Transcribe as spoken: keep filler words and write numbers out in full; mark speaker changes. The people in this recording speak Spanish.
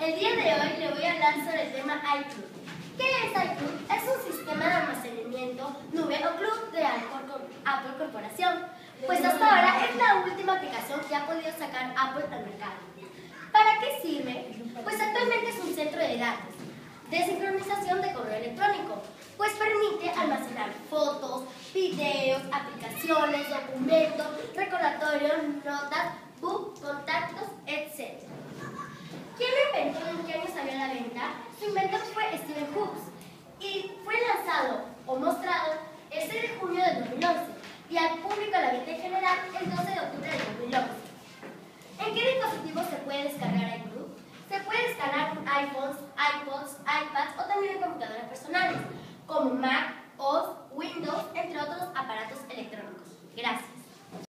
Speaker 1: El día de hoy le voy a hablar sobre el tema iCloud. ¿Qué es iCloud? Es un sistema de almacenamiento, nube o cloud de Apple Corporación. Pues hasta ahora es la última aplicación que ha podido sacar Apple al mercado. ¿Para qué sirve? Pues actualmente es un centro de datos de sincronización de correo electrónico, pues permite almacenar fotos, videos, aplicaciones, documentos, recordatorios, notas, book, contactos, etcétera. ¿Quién lo inventó y en qué año salió a la venta? Su inventor fue Steve Jobs y fue lanzado o mostrado el seis de junio del dos mil once y al público a la venta en general el doce de octubre del dos mil once. ¿En qué dispositivos se puede descargar iCloud? Se puede descargar en iPhones, iPods, iPads o también en computadoras personales como Mac,